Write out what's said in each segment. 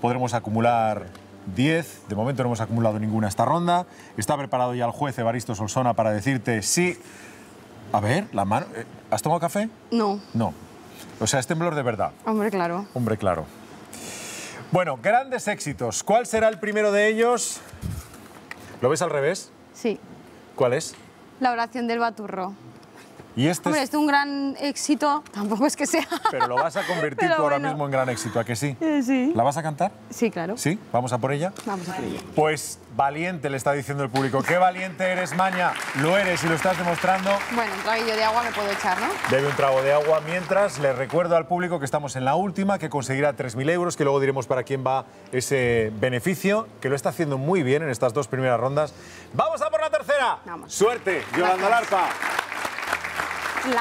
podremos acumular 10. De momento no hemos acumulado ninguna esta ronda. Está preparado ya el juez Evaristo Solsona para decirte si... A ver, la mano... ¿Has tomado café? No. No. O sea, es temblor de verdad. Hombre, claro. Hombre, claro. Bueno, grandes éxitos. ¿Cuál será el primero de ellos? ¿Lo ves al revés? Sí. ¿Cuál es? La oración del baturro. Y este Hombre, es... esto es un gran éxito. Tampoco es que sea... Pero lo vas a convertir Pero tú ahora bueno. mismo en gran éxito, ¿a que sí? Sí. ¿La vas a cantar? Sí, claro. ¿Sí? ¿Vamos a por ella? Vamos a por ello. Pues valiente, le está diciendo el público. ¡Qué valiente eres, Maña! Lo eres y lo estás demostrando. Bueno, un traguillo de agua me puedo echar, ¿no? Bebe un trago de agua. Mientras, le recuerdo al público que estamos en la última, que conseguirá 3.000 euros, que luego diremos para quién va ese beneficio, que lo está haciendo muy bien en estas dos primeras rondas. ¡Vamos a por la tercera! Vamos. ¡Suerte, Yolanda Larpa! La.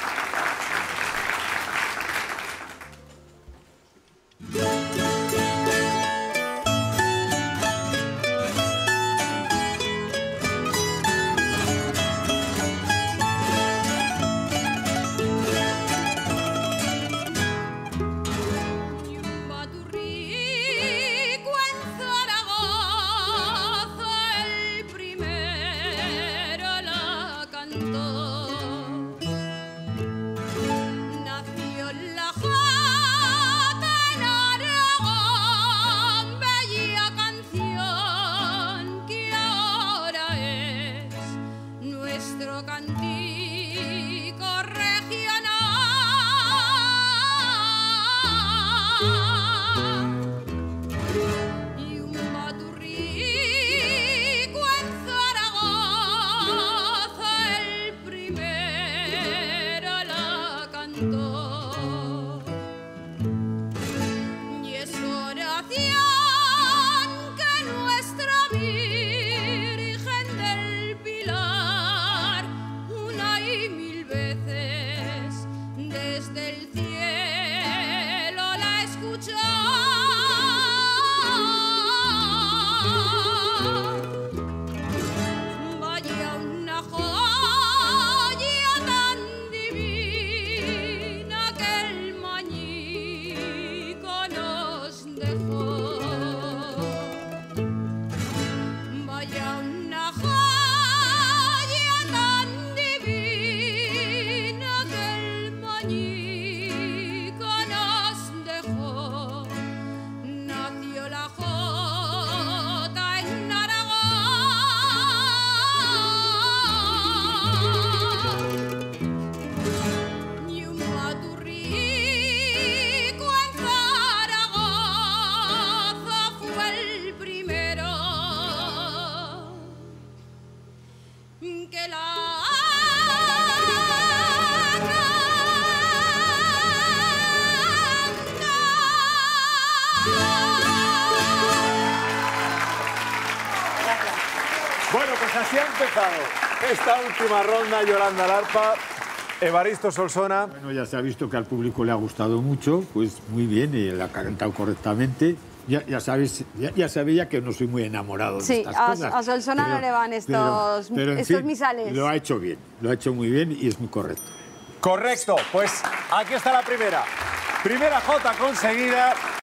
Bueno, pues así ha empezado esta última ronda, Yolanda Larpa. Evaristo Solsona. Bueno, ya se ha visto que al público le ha gustado mucho, pues muy bien, y la ha cantado correctamente. Ya sabes, ya sabía que no soy muy enamorado de estas cosas. A Solsona no le van estos misales. Lo ha hecho bien, lo ha hecho muy bien y es muy correcto. Correcto, pues aquí está la primera. Primera Jota conseguida.